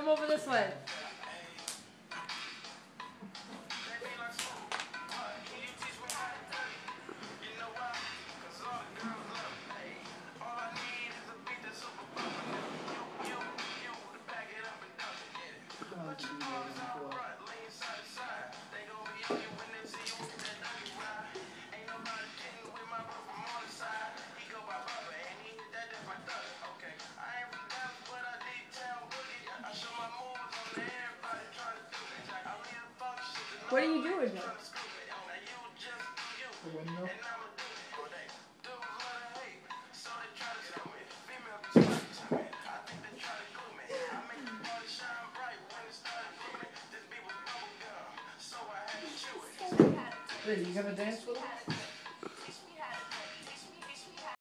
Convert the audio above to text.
Come over this way. What are you doing here? The window. Hey, you gonna dance with us?